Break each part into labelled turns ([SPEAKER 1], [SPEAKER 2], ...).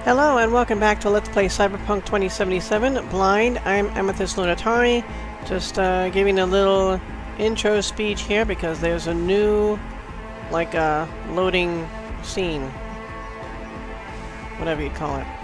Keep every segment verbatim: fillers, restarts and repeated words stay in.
[SPEAKER 1] Hello and welcome back to Let's Play Cyberpunk twenty seventy-seven Blind. I'm Amethyst Lunatari, just uh, giving a little intro speech here because there's a new, like, uh, loading scene. Whatever you call it.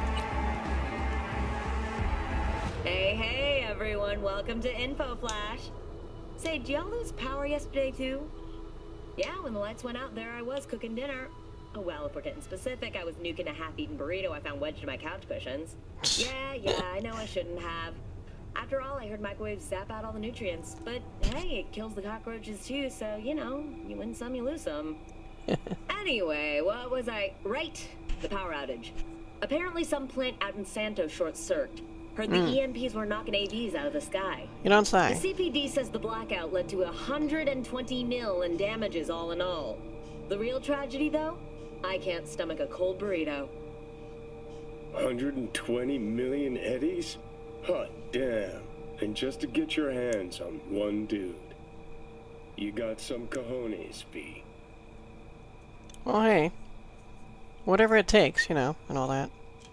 [SPEAKER 2] Hey, hey, everyone. Welcome to Info Flash. Say, did y'all lose power yesterday, too? Yeah, when the lights went out, there I was cooking dinner. Oh, well, if we're getting specific, I was nuking a half-eaten burrito I found wedged in my couch cushions. Yeah, yeah, I know I shouldn't have. After all, I heard microwaves zap out all the nutrients. But, hey, it kills the cockroaches, too, so, you know, you win some, you lose some. Anyway, what was I... Right, the power outage. Apparently some plant out in Santos short-circuited. Heard the mm. E M Ps were knocking A Vs out of the sky.
[SPEAKER 1] You don't say.
[SPEAKER 2] The C P D says the blackout led to one hundred twenty mil in damages all in all. The real tragedy, though? I can't stomach a cold burrito.
[SPEAKER 3] one hundred twenty million eddies? Hot damn. And just to get your hands on one dude. You got some cojones, B.
[SPEAKER 1] Well, hey. Whatever it takes, you know, and all that.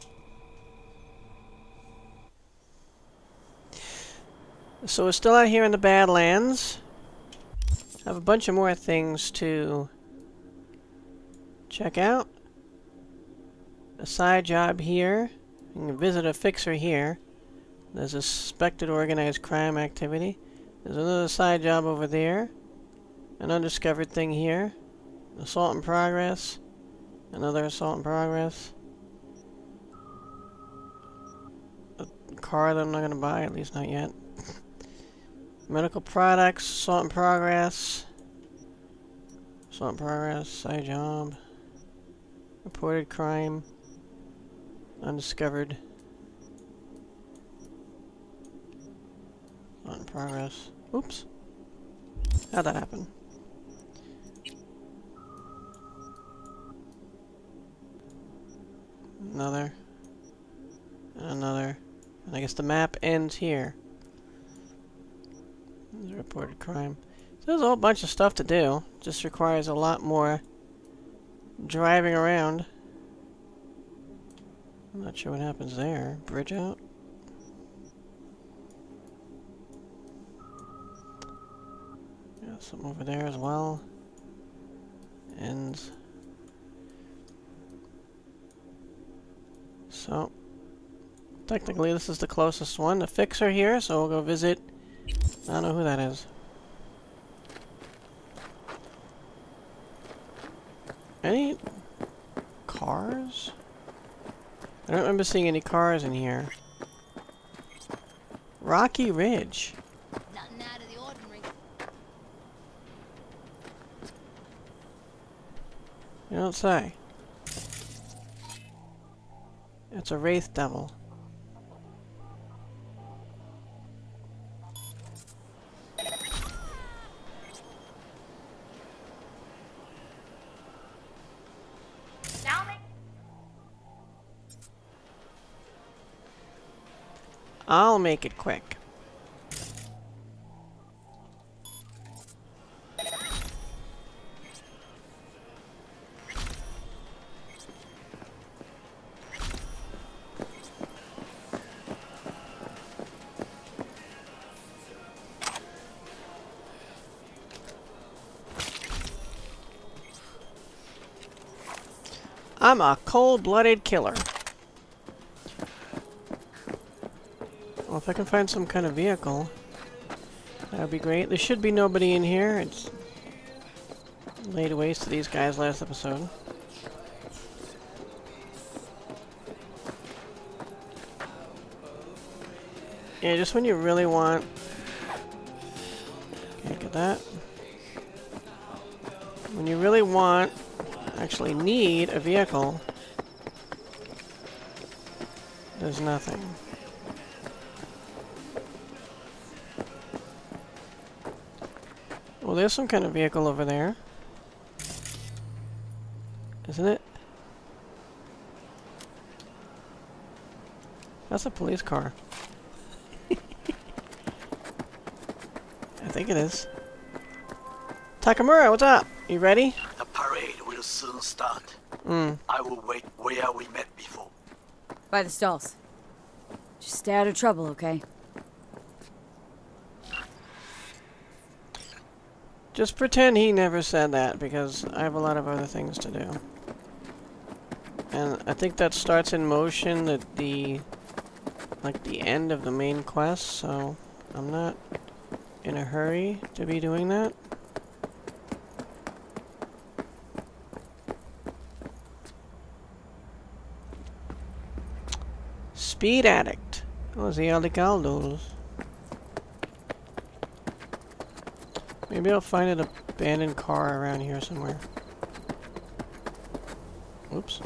[SPEAKER 1] So we're still out here in the Badlands. I have a bunch of more things to check out. A side job here. You can visit a fixer here. There's a suspected organized crime activity. There's another side job over there. An undiscovered thing here. Assault in progress. Another assault in progress. A car that I'm not going to buy, at least not yet. Medical products, assault in progress. Assault in progress, side job. Reported crime. Undiscovered. Assault in progress. Oops. How'd that happen? Another. And another. And I guess the map ends here. There's a reported crime. So there's a whole bunch of stuff to do. Just requires a lot more driving around. I'm not sure what happens there. Bridge out? Got something over there as well. Ends. So, technically this is the closest one. The fixer here, so we'll go visit. I don't know who that is. Any cars? I don't remember seeing any cars in here. Rocky Ridge.
[SPEAKER 4] Nothing out of the ordinary.
[SPEAKER 1] You don't say. It's a Wraith Devil. I'll make it quick. I'm a cold-blooded killer. Well, if I can find some kind of vehicle, that would be great. There should be nobody in here. It's laid waste to these guys last episode. Yeah, just when you really want... Can't get that. When you really want, actually need a vehicle, there's nothing. Well, there's some kind of vehicle over there. Isn't it? That's a police car. I think it is. Takamura, what's up? You ready?
[SPEAKER 5] The parade will soon start.
[SPEAKER 1] Mm.
[SPEAKER 5] I will wait where we met before. By the stalls. Just stay out of trouble, okay?
[SPEAKER 1] Just pretend he never said that, because I have a lot of other things to do. And I think that starts in motion at the... like the end of the main quest, so I'm not in a hurry to be doing that. Speed Addict. Los Aldecaldos. Maybe I'll find an abandoned car around here somewhere. Oops.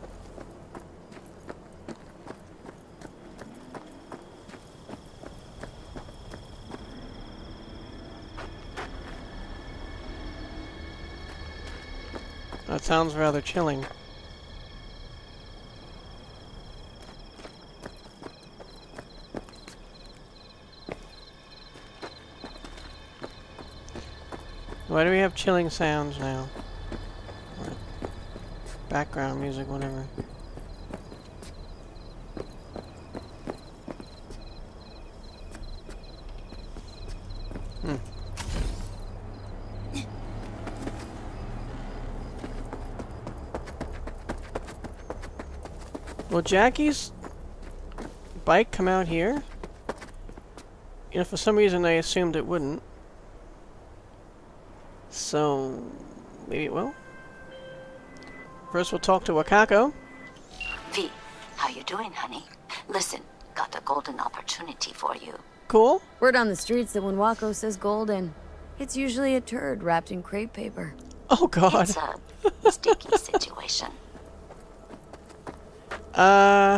[SPEAKER 1] That sounds rather chilling. Why do we have chilling sounds now? Or background music, whatever. Hmm. Will Jackie's bike come out here? You know, for some reason I assumed it wouldn't. So, maybe it will. First we'll talk to Wakako.
[SPEAKER 6] V, how you doing, honey? Listen, got a golden opportunity for you.
[SPEAKER 1] Cool.
[SPEAKER 5] Word on the streets that when Wako says golden, it's usually a turd wrapped in crepe paper.
[SPEAKER 1] Oh god.
[SPEAKER 6] It's a sticky situation.
[SPEAKER 1] Uh...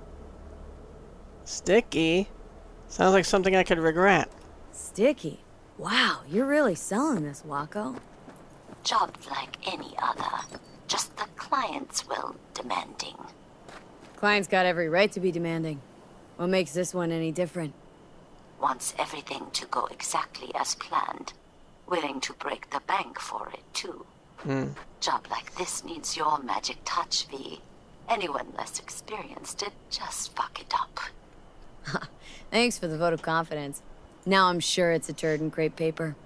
[SPEAKER 1] Sticky? Sounds like something I could regret.
[SPEAKER 5] Sticky? Wow, you're really selling this, Wako.
[SPEAKER 6] Job like any other. Just the client's will demanding.
[SPEAKER 5] Client's got every right to be demanding. What makes this one any different?
[SPEAKER 6] Wants everything to go exactly as planned. Willing to break the bank for it, too.
[SPEAKER 1] Hmm.
[SPEAKER 6] Job like this needs your magic touch, V. Anyone less experienced it, just fuck it up.
[SPEAKER 5] Thanks for the vote of confidence. Now I'm sure it's a turd in crepe paper.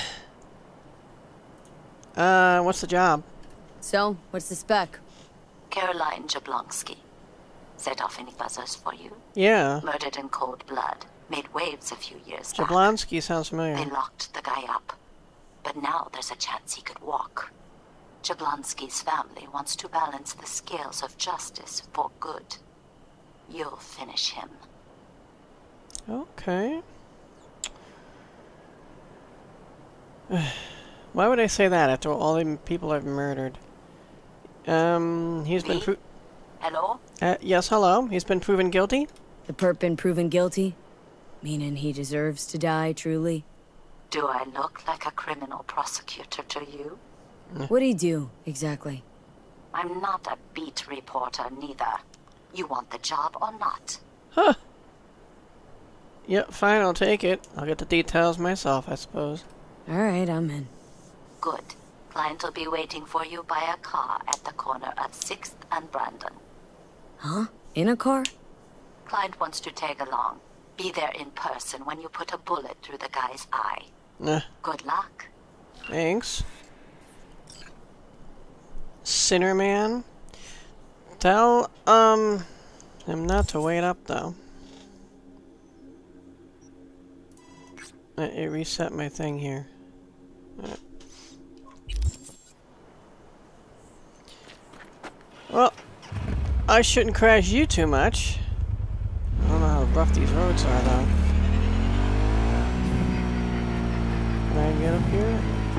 [SPEAKER 1] uh, what's the job?
[SPEAKER 5] So, what's the spec?
[SPEAKER 6] Caroline Jablonski. Set off any buzzers for you?
[SPEAKER 1] Yeah.
[SPEAKER 6] Murdered in cold blood. Made waves a few years back.
[SPEAKER 1] Jablonski sounds familiar.
[SPEAKER 6] They locked the guy up. But now there's a chance he could walk. Jablonski's family wants to balance the scales of justice for good. You'll finish him.
[SPEAKER 1] Okay. Why would I say that after all the people I've murdered? Um, he's been pro-
[SPEAKER 6] Hello?
[SPEAKER 1] Uh, yes, hello. He's been proven guilty?
[SPEAKER 5] The perp been proven guilty? Meaning he deserves to die, truly?
[SPEAKER 6] Do I look like a criminal prosecutor to you?
[SPEAKER 5] What'd he do, exactly?
[SPEAKER 6] I'm not a beat reporter, neither. You want the job or not?
[SPEAKER 1] Huh. Yep, fine, I'll take it. I'll get the details myself, I suppose.
[SPEAKER 5] Alright, I'm in.
[SPEAKER 6] Good. Client will be waiting for you by a car at the corner of sixth and Brandon.
[SPEAKER 5] Huh? In a car?
[SPEAKER 6] Client wants to tag along. Be there in person when you put a bullet through the guy's eye.
[SPEAKER 1] Nah.
[SPEAKER 6] Good luck.
[SPEAKER 1] Thanks. Sinner Man. Tell, um, him not to wait up, though. It reset my thing here. Right. Well, I shouldn't crash you too much. I don't know how rough these roads are, though. Can I get up here?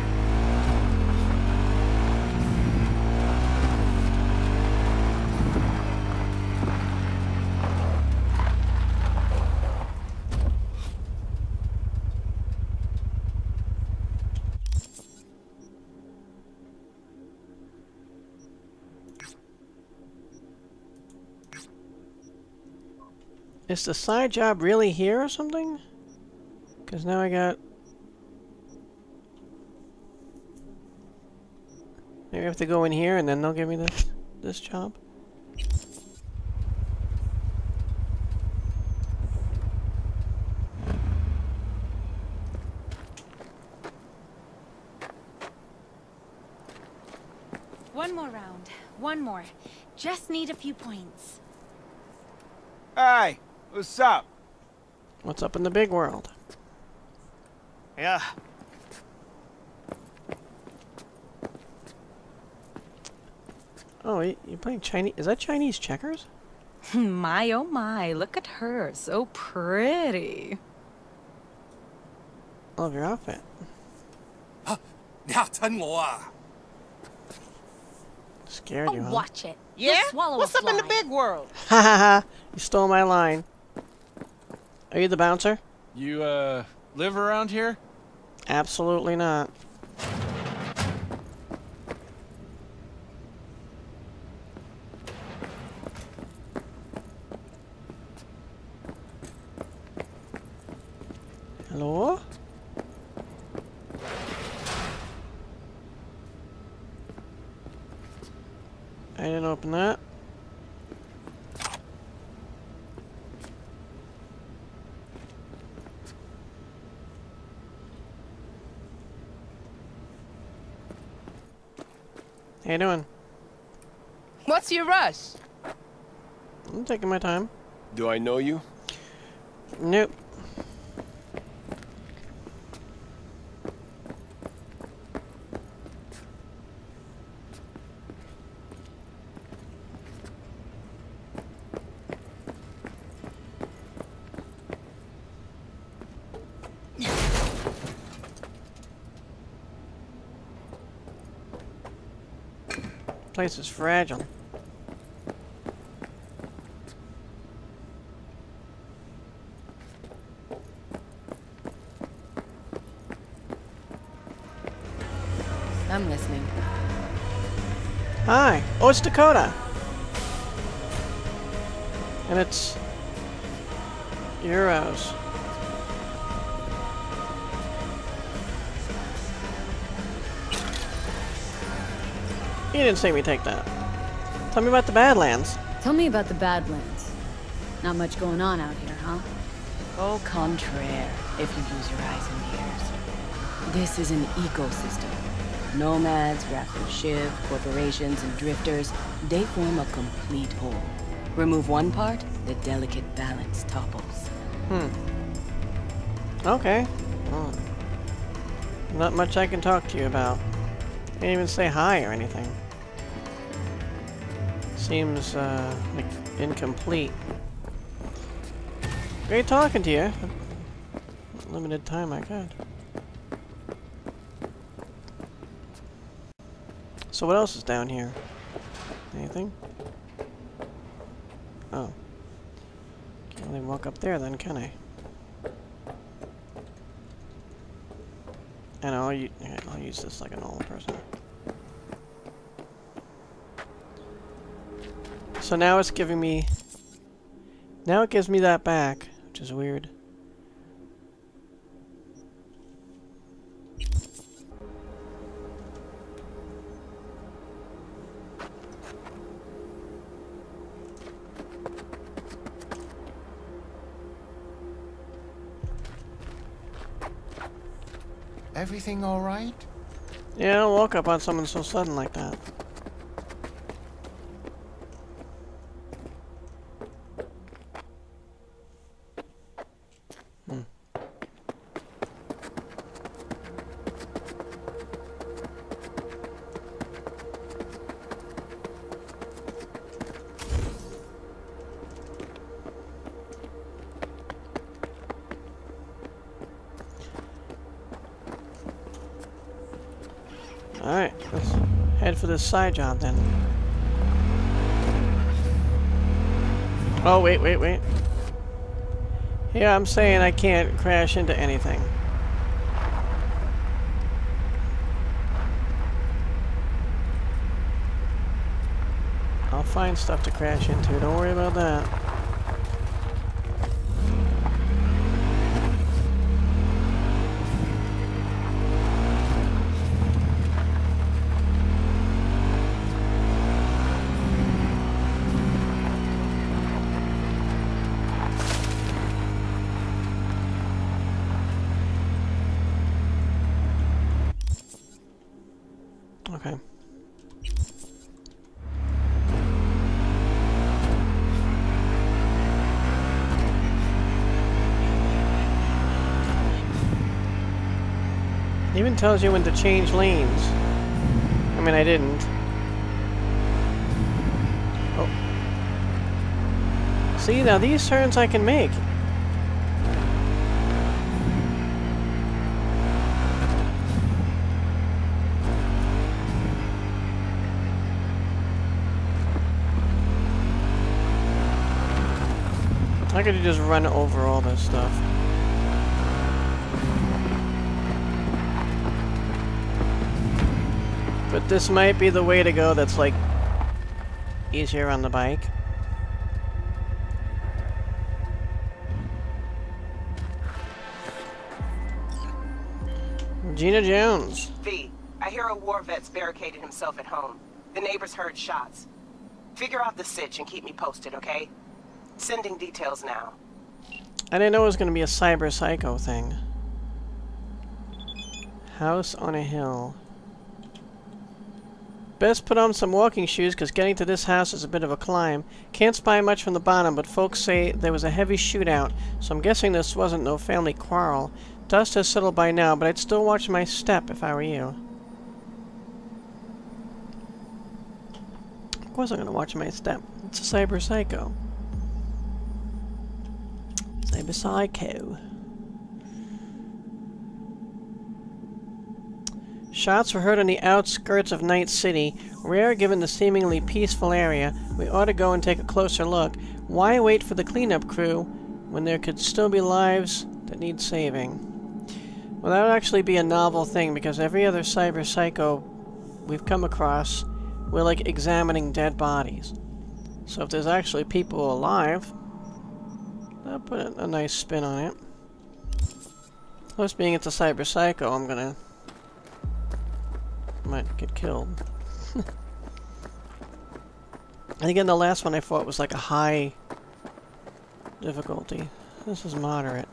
[SPEAKER 1] Is the side job really here or something? Because now I got... Maybe I have to go in here and then they'll give me this, this job?
[SPEAKER 7] One more round. One more. Just need a few points.
[SPEAKER 8] Hey, what's up?
[SPEAKER 1] What's up in the big world?
[SPEAKER 8] Yeah.
[SPEAKER 1] Oh, you, you playing Chinese? Is that Chinese checkers?
[SPEAKER 7] My oh my, look at her. So pretty.
[SPEAKER 1] Love your outfit.
[SPEAKER 9] 你嚇親我啊！
[SPEAKER 1] Scared you, huh?
[SPEAKER 4] Watch it.
[SPEAKER 7] Yeah?
[SPEAKER 4] You'll swallow
[SPEAKER 7] What's
[SPEAKER 4] a
[SPEAKER 7] up in the
[SPEAKER 4] fly.
[SPEAKER 7] big world?
[SPEAKER 1] Ha ha ha! You stole my line. Are you the bouncer?
[SPEAKER 8] You, uh, live around here?
[SPEAKER 1] Absolutely not. Hello? I didn't open that. How you doing?
[SPEAKER 7] What's your rush?
[SPEAKER 1] I'm taking my time.
[SPEAKER 3] Do I know you?
[SPEAKER 1] Nope. Place is fragile.
[SPEAKER 5] I'm listening.
[SPEAKER 1] Hi. Oh, it's Dakota. And it's euros. You didn't see me take that. Tell me about the Badlands.
[SPEAKER 5] Tell me about the Badlands. Not much going on out here, huh?
[SPEAKER 7] Au contraire, if you use your eyes and ears.
[SPEAKER 10] This is an ecosystem. Nomads, Raffle Shiv, corporations, and drifters, they form a complete whole. Remove one part, the delicate balance topples.
[SPEAKER 1] Hmm. Okay. Well, not much I can talk to you about. Can't even say hi or anything. Seems, uh, like incomplete. Great talking to you. Limited time I could. So what else is down here? Anything? Oh. Can't really walk up there then, can I? And I'll, u I'll use this like a normal person. So now it's giving me... Now it gives me that back, which is weird.
[SPEAKER 9] Everything all right?
[SPEAKER 1] Yeah, I woke up on someone so sudden like that. Hmm. Alright, let's head for this side job then. Oh, wait, wait, wait. Yeah, I'm saying I can't crash into anything. I'll find stuff to crash into, don't worry about that. Okay. Even tells you when to change lanes. I mean, I didn't. Oh. See, now these turns I can make. How could you just run over all this stuff? But this might be the way to go that's like easier on the bike. Gina Jones.
[SPEAKER 11] V, I hear a war vet's barricaded himself at home. The neighbors heard shots. Figure out the sitch and keep me posted, okay? Sending details now.
[SPEAKER 1] I didn't know it was going to be a cyber psycho thing. House on a hill. Best put on some walking shoes because getting to this house is a bit of a climb. Can't spy much from the bottom, but folks say there was a heavy shootout, so I'm guessing this wasn't no family quarrel. Dust has settled by now, but I'd still watch my step if I were you. Of course I'm going to watch my step. It's a cyber psycho. Cyber psycho. Shots were heard on the outskirts of Night City. Rare given the seemingly peaceful area. We ought to go and take a closer look. Why wait for the cleanup crew when there could still be lives that need saving? Well, that would actually be a novel thing because every other cyber psycho we've come across, we're like examining dead bodies. So if there's actually people alive, I'll put a, a nice spin on it. Plus being it's a cyber psycho, I'm gonna might get killed. And again, the last one I fought was like a high difficulty. This is moderate.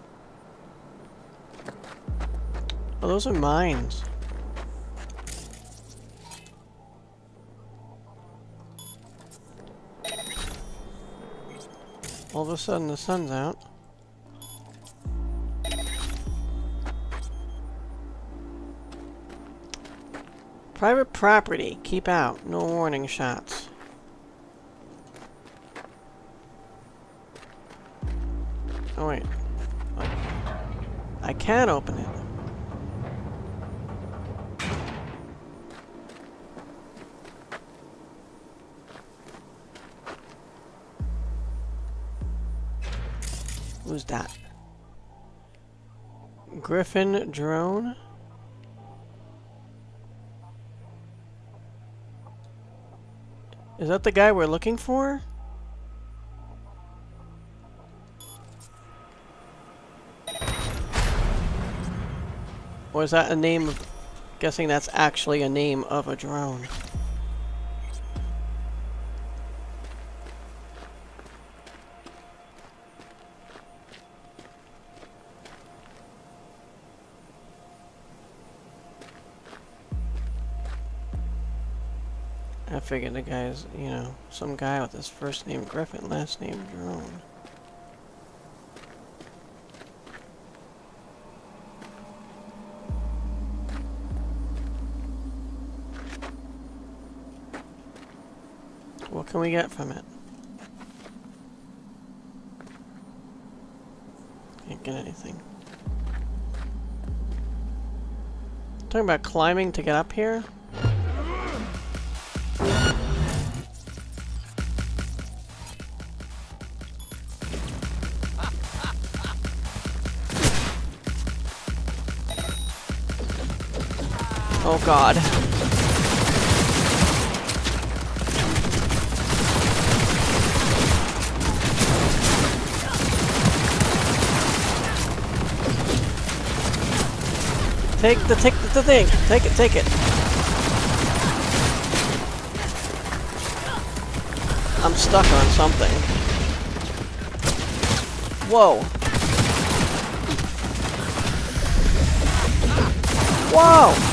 [SPEAKER 1] Oh, those are mines. All of a sudden the sun's out. Private property. Keep out. No warning shots. Oh wait. I can open it. Who's that? Griffin drone? Is that the guy we're looking for? Or is that a name of... Guessing that's actually a name of a drone. I figured the guy's, you know, some guy with his first name Griffin, last name Drone. What can we get from it? Can't get anything. Talking about climbing to get up here? Oh God. Take the take the, the thing. Take it, take it. I'm stuck on something. Whoa. Whoa!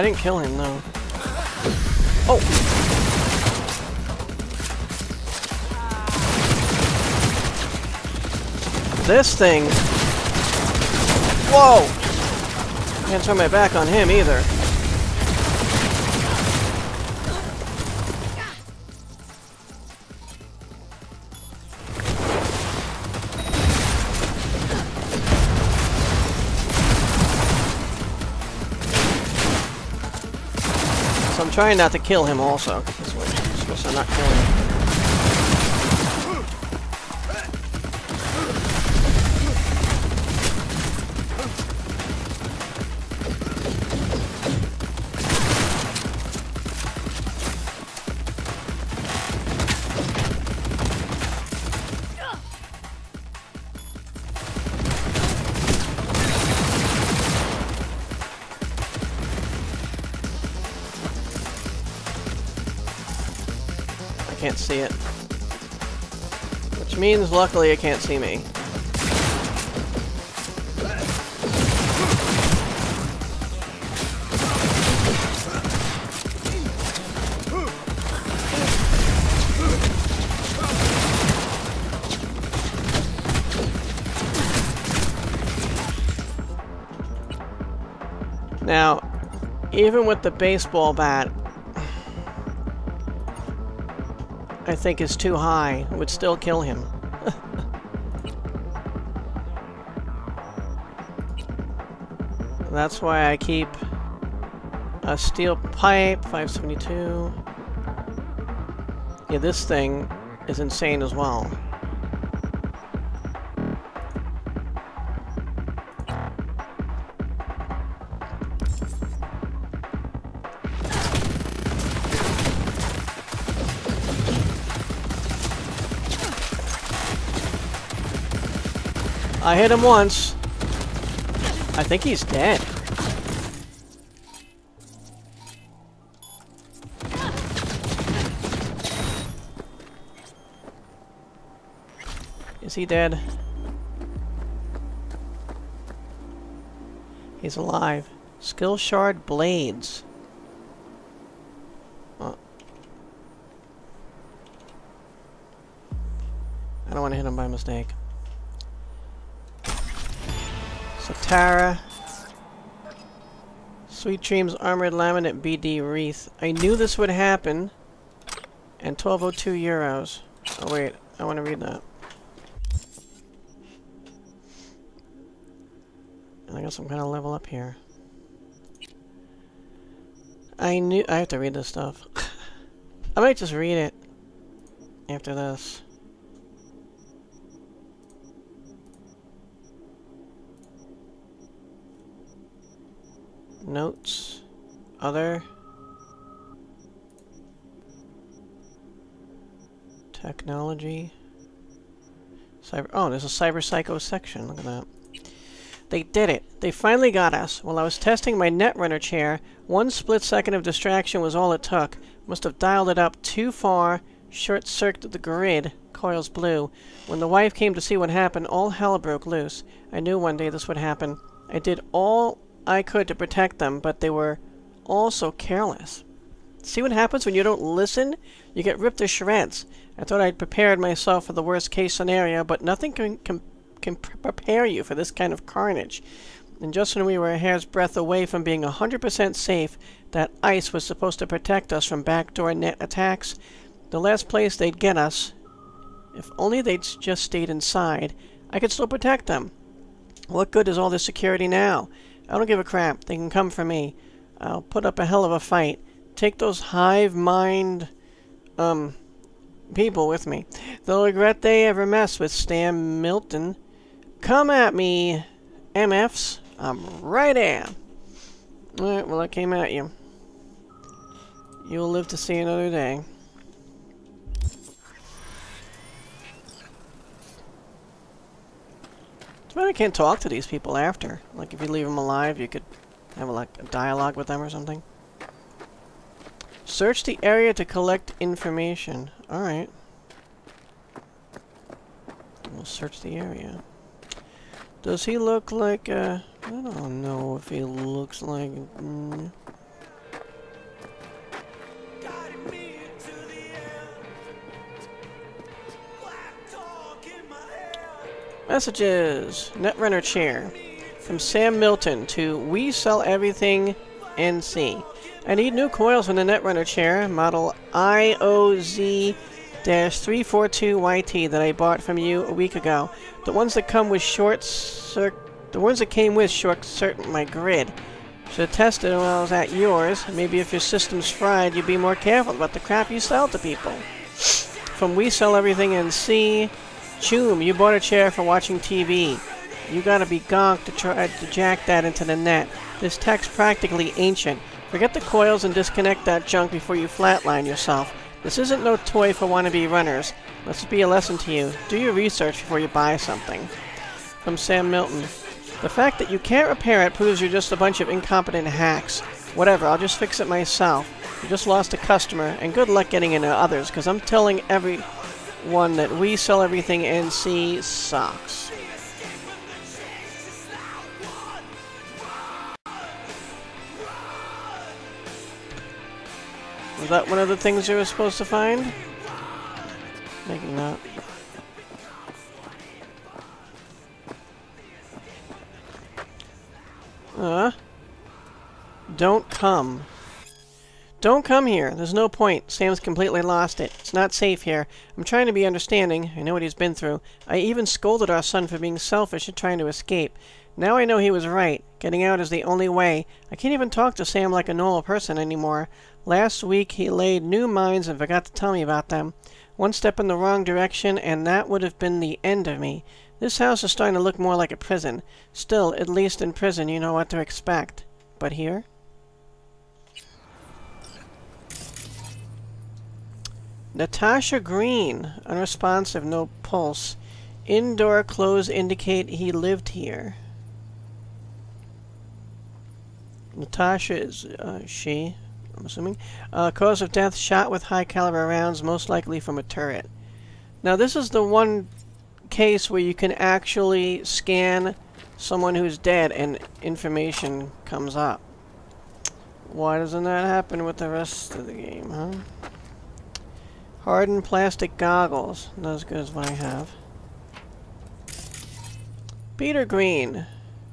[SPEAKER 1] I didn't kill him, no. Oh! This thing... Whoa! Can't turn my back on him either. So I'm trying not to kill him also. This way. I'm supposed to not kill him. Can't see it. Which means, luckily, it can't see me. Now, even with the baseball bat, I think is too high. It would still kill him. That's why I keep a steel pipe, five seventy-two. Yeah, this thing is insane as well. I hit him once. I think he's dead. Is he dead? He's alive. Skill shard blades. Oh. I don't want to hit him by mistake. So Tara, Sweet Dreams Armored Laminate B D Wreath. I knew this would happen. And twelve oh two euros. Oh wait, I want to read that. And I guess I'm gonna level up here. I knew I have to read this stuff. I might just read it after this. Notes, other, technology, cyber. Oh, there's a cyber psycho section. Look at that. They did it. They finally got us. While I was testing my Netrunner chair, one split second of distraction was all it took. Must have dialed it up too far. Short-circuited the grid. Coils blew. When the wife came to see what happened, all hell broke loose. I knew one day this would happen. I did all I could to protect them, but they were all so careless. See what happens when you don't listen? You get ripped to shreds. I thought I'd prepared myself for the worst case scenario, but nothing can, can, can prepare you for this kind of carnage. And just when we were a hair's breadth away from being one hundred percent safe, that ice was supposed to protect us from backdoor net attacks. The last place they'd get us, if only they'd just stayed inside, I could still protect them. What good is all this security now? I don't give a crap. They can come for me. I'll put up a hell of a fight. Take those hive mind, um, people with me. They'll regret they ever messed with Stan Milton. Come at me, M Fs. I'm right am. Alright, well I came at you. You'll live to see another day. It's bad I can't talk to these people after. Like, if you leave them alive, you could have, like, a dialogue with them or something. Search the area to collect information. Alright. We'll search the area. Does he look like, uh... I don't know if he looks like... Mm, Messages. Netrunner chair. From Sam Milton to We Sell Everything N C. I need new coils for the Netrunner chair, model I O Z three four two Y T that I bought from you a week ago. The ones that come with short cir the ones that came with short circuit my grid. Should have tested while I was at yours. Maybe if your system's fried, you'd be more careful about the crap you sell to people. From We Sell Everything N C. Choom, you bought a chair for watching T V. You gotta be gonked to try to jack that into the net. This tech's practically ancient. Forget the coils and disconnect that junk before you flatline yourself. This isn't no toy for wannabe runners. Let's be a lesson to you. Do your research before you buy something. From Sam Milton. The fact that you can't repair it proves you're just a bunch of incompetent hacks. Whatever, I'll just fix it myself. You just lost a customer, and good luck getting into others, because I'm telling everyone that We Sell Everything N C sucks. Was that one of the things you were supposed to find? Maybe not. Uh. Don't come. Don't come here. There's no point. Sam's completely lost it. It's not safe here. I'm trying to be understanding. I know what he's been through. I even scolded our son for being selfish and trying to escape. Now I know he was right. Getting out is the only way. I can't even talk to Sam like a normal person anymore. Last week he laid new mines and forgot to tell me about them. One step in the wrong direction and that would have been the end of me. This house is starting to look more like a prison. Still, at least in prison you know what to expect. But here? Natasha Green. Unresponsive, no pulse. Indoor clothes indicate he lived here. Natasha is uh, she, I'm assuming. Uh, cause of death, shot with high caliber rounds, most likely from a turret. Now this is the one case where you can actually scan someone who's dead and information comes up. Why doesn't that happen with the rest of the game, huh? Hardened plastic goggles. Not as good as what I have. Peter Green.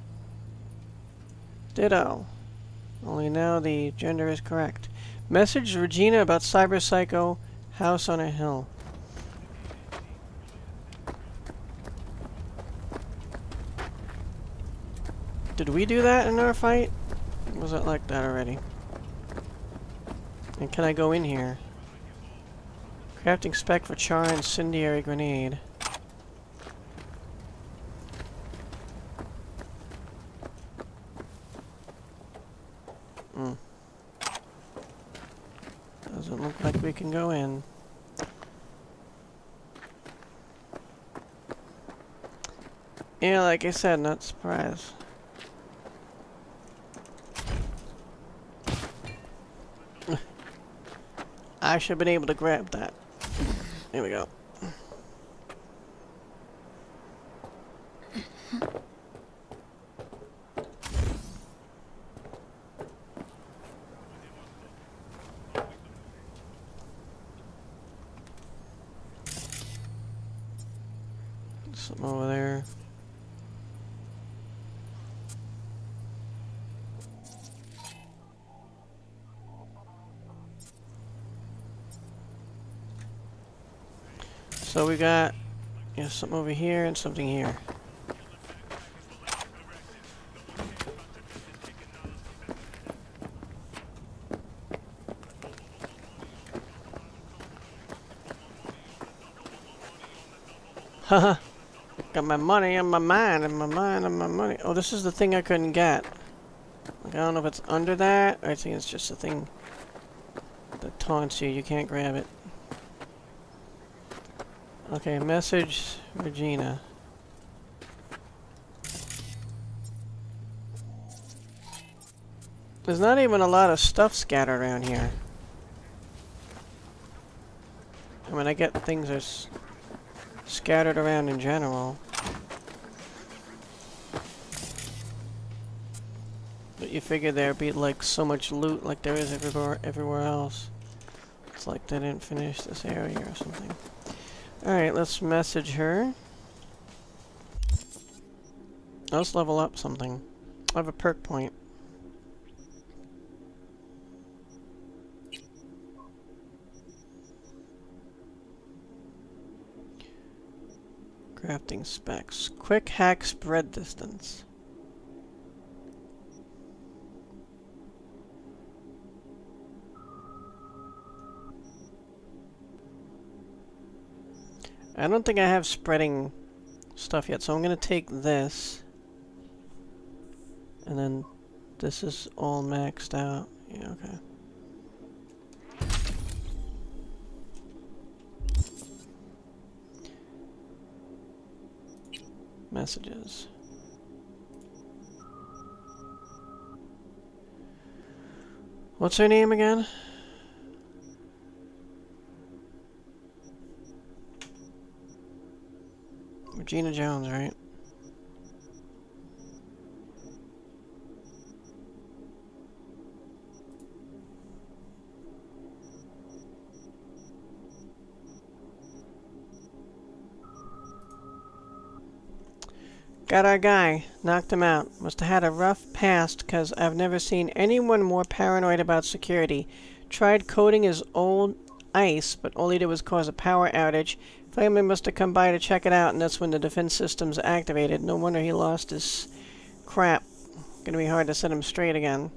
[SPEAKER 1] Ditto. Only now the gender is correct. Message Regina about Cyber Psycho House on a Hill. Did we do that in our fight? Or was it like that already? And can I go in here? Crafting spec for Char incendiary grenade. Hmm. Doesn't look like we can go in. Yeah, like I said, not surprised. I should have been able to grab that. Here we go. Something over there. So we got, yeah, something over here and something here. Haha. Got my money on my mind and my mind on my money. Oh, this is the thing I couldn't get. Like, I don't know if it's under that, or I think it's just a thing that taunts you. You can't grab it. Okay, message Regina. There's not even a lot of stuff scattered around here. I mean, I get things are s scattered around in general. But you figure there'd be like so much loot like there is everywhere, everywhere else. It's like they didn't finish this area or something. Alright, let's message her. Let's level up something. I have a perk point. Crafting specs. Quick hack spread distance. I don't think I have spreading stuff yet, so I'm going to take this. And then this is all maxed out. Yeah, okay. Messages. What's her name again? Regina Jones, right? Got our guy. Knocked him out. Must have had a rough past, cause I've never seen anyone more paranoid about security. Tried coding his old ice, but all he did was cause a power outage. Family must have come by to check it out, and that's when the defense systems activated. No wonder he lost his crap. Gonna be hard to set him straight again.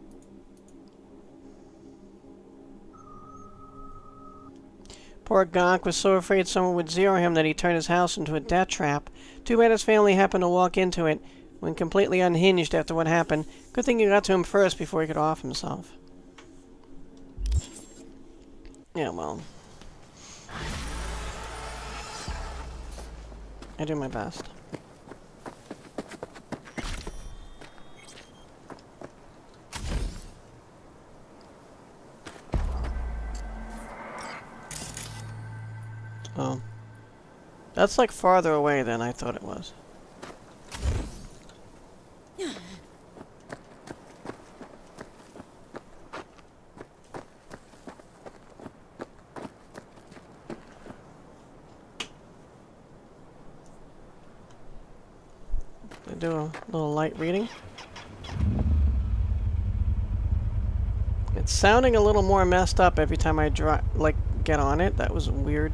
[SPEAKER 1] Poor Gonk was so afraid someone would zero him that he turned his house into a death trap. Too bad his family happened to walk into it when completely unhinged after what happened. Good thing you got to him first before he could off himself. Yeah, well. I do my best. Oh. That's like farther away than I thought it was. Do a little light reading. It's sounding a little more messed up every time I dry, like get on it. That was weird.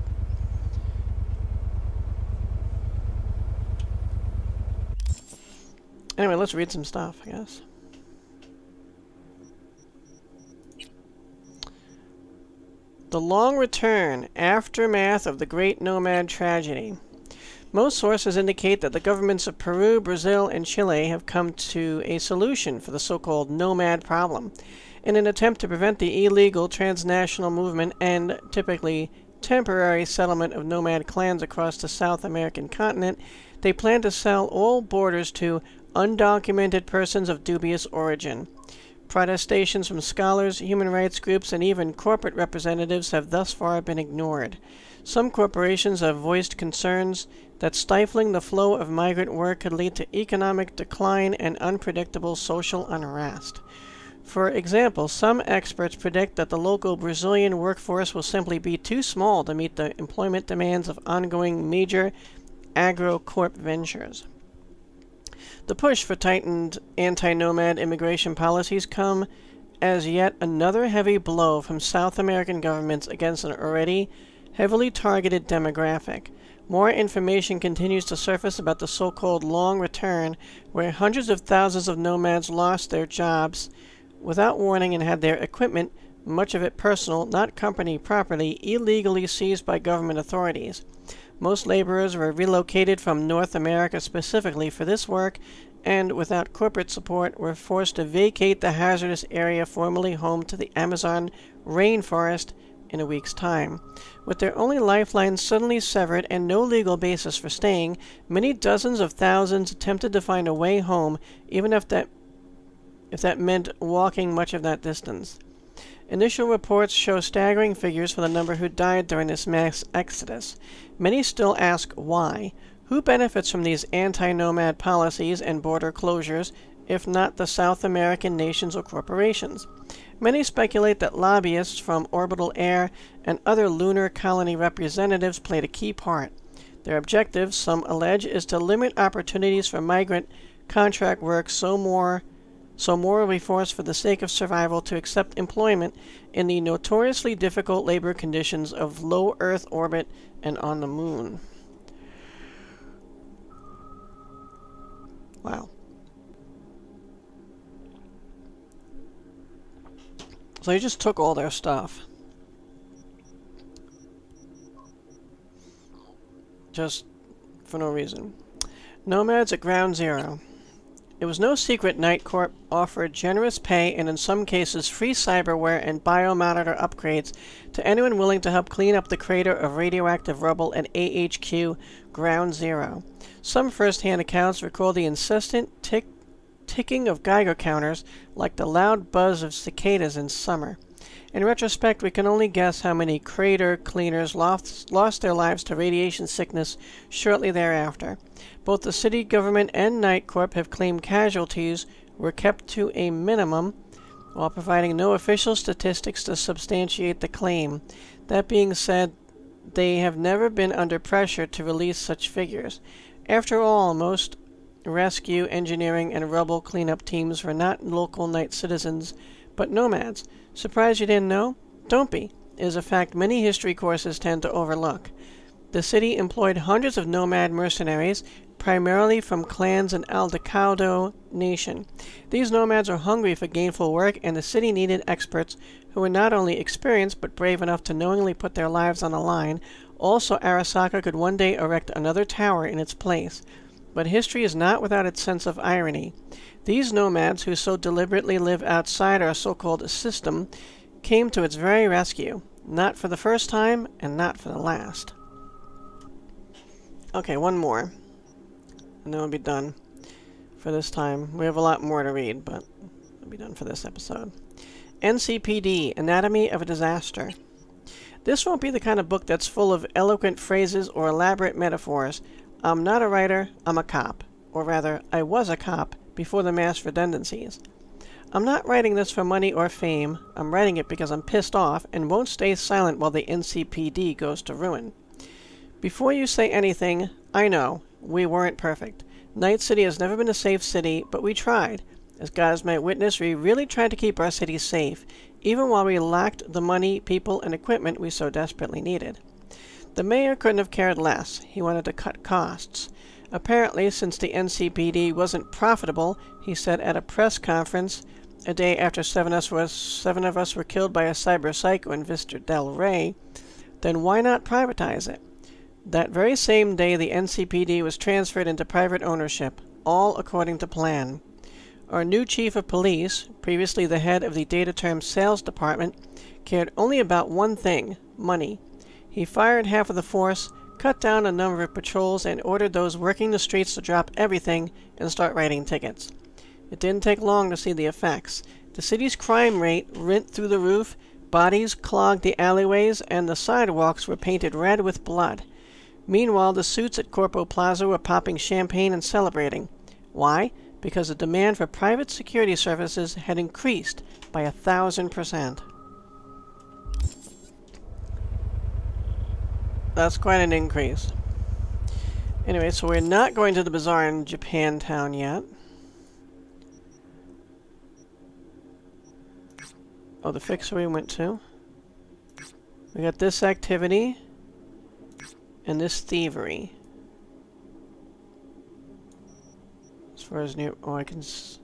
[SPEAKER 1] Anyway, let's read some stuff, I guess. The Long Return, Aftermath of the Great Nomad Tragedy. Most sources indicate that the governments of Peru, Brazil, and Chile have come to a solution for the so-called nomad problem. In an attempt to prevent the illegal transnational movement and typically temporary settlement of nomad clans across the South American continent, they plan to sell all borders to undocumented persons of dubious origin. Protestations from scholars, human rights groups, and even corporate representatives have thus far been ignored. Some corporations have voiced concerns that stifling the flow of migrant work could lead to economic decline and unpredictable social unrest. For example, some experts predict that the local Brazilian workforce will simply be too small to meet the employment demands of ongoing major agro-corp ventures. The push for tightened anti-nomad immigration policies come as yet another heavy blow from South American governments against an already heavily targeted demographic. More information continues to surface about the so-called Long Return, where hundreds of thousands of nomads lost their jobs without warning and had their equipment, much of it personal, not company property, illegally seized by government authorities. Most laborers were relocated from North America specifically for this work, and without corporate support were forced to vacate the hazardous area formerly home to the Amazon rainforest in a week's time. With their only lifeline suddenly severed and no legal basis for staying, many dozens of thousands attempted to find a way home, even if that if that meant walking much of that distance. Initial reports show staggering figures for the number who died during this mass exodus. Many still ask why. Who benefits from these anti-nomad policies and border closures, if not the South American nations or corporations? Many speculate that lobbyists from Orbital Air and other lunar colony representatives played a key part. Their objective, some allege, is to limit opportunities for migrant contract work, so more so more will be forced for the sake of survival to accept employment in the notoriously difficult labor conditions of low Earth orbit and on the moon. Wow. So he just took all their stuff. Just for no reason. Nomads at Ground Zero. It was no secret Night Corp offered generous pay and in some cases free cyberware and biomonitor upgrades to anyone willing to help clean up the crater of radioactive rubble at A H Q Ground Zero. Some first-hand accounts recall the incessant tick ticking of Geiger counters like the loud buzz of cicadas in summer. In retrospect, we can only guess how many crater cleaners lost, lost their lives to radiation sickness shortly thereafter. Both the city government and Night Corp have claimed casualties were kept to a minimum while providing no official statistics to substantiate the claim. That being said, they have never been under pressure to release such figures. After all, most rescue, engineering, and rubble cleanup teams were not local Night citizens, but nomads. Surprised you didn't know? Don't be. It is a fact many history courses tend to overlook. The city employed hundreds of nomad mercenaries, primarily from clans in Aldecaldo Nation. These nomads are hungry for gainful work, and the city needed experts who were not only experienced but brave enough to knowingly put their lives on the line. Also, Arasaka could one day erect another tower in its place. But history is not without its sense of irony. These nomads, who so deliberately live outside our so-called system, came to its very rescue. Not for the first time, and not for the last. Okay, one more. And then we'll be done for this time. We have a lot more to read, but we'll be done for this episode. N C P D, Anatomy of a Disaster. This won't be the kind of book that's full of eloquent phrases or elaborate metaphors. I'm not a writer, I'm a cop. Or rather, I was a cop before the mass redundancies. I'm not writing this for money or fame. I'm writing it because I'm pissed off and won't stay silent while the N C P D goes to ruin. Before you say anything, I know, we weren't perfect. Night City has never been a safe city, but we tried. As God is my witness, we really tried to keep our city safe, even while we lacked the money, people, and equipment we so desperately needed. The mayor couldn't have cared less. He wanted to cut costs. Apparently, since the N C P D wasn't profitable, he said at a press conference a day after seven of us, was, seven of us were killed by a cyber psycho in Vista del Rey, then why not privatize it? That very same day, the N C P D was transferred into private ownership, all according to plan. Our new chief of police, previously the head of the Dataterm sales department, cared only about one thing, money. He fired half of the force, cut down a number of patrols, and ordered those working the streets to drop everything and start writing tickets. It didn't take long to see the effects. The city's crime rate went through the roof, bodies clogged the alleyways, and the sidewalks were painted red with blood. Meanwhile, the suits at Corpo Plaza were popping champagne and celebrating. Why? Because the demand for private security services had increased by a thousand percent. That's quite an increase. Anyway, so we're not going to the bazaar in Japantown yet. Oh, the fixer we went to. We got this activity. And this thievery. As far as near... Oh, I can s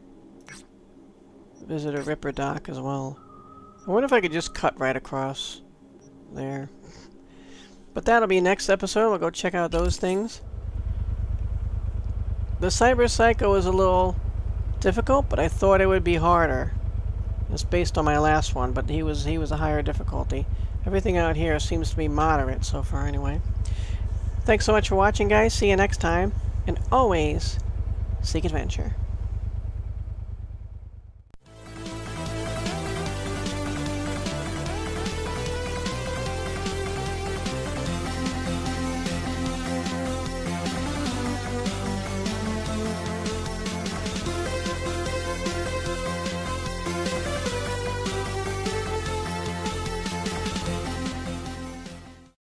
[SPEAKER 1] visit a Ripper dock as well. I wonder if I could just cut right across there. But that'll be next episode. We'll go check out those things. The Cyber Psycho is a little difficult, but I thought it would be harder. It's based on my last one, but he was he was a higher difficulty. Everything out here seems to be moderate so far anyway. Thanks so much for watching, guys. See you next time. And always seek adventure.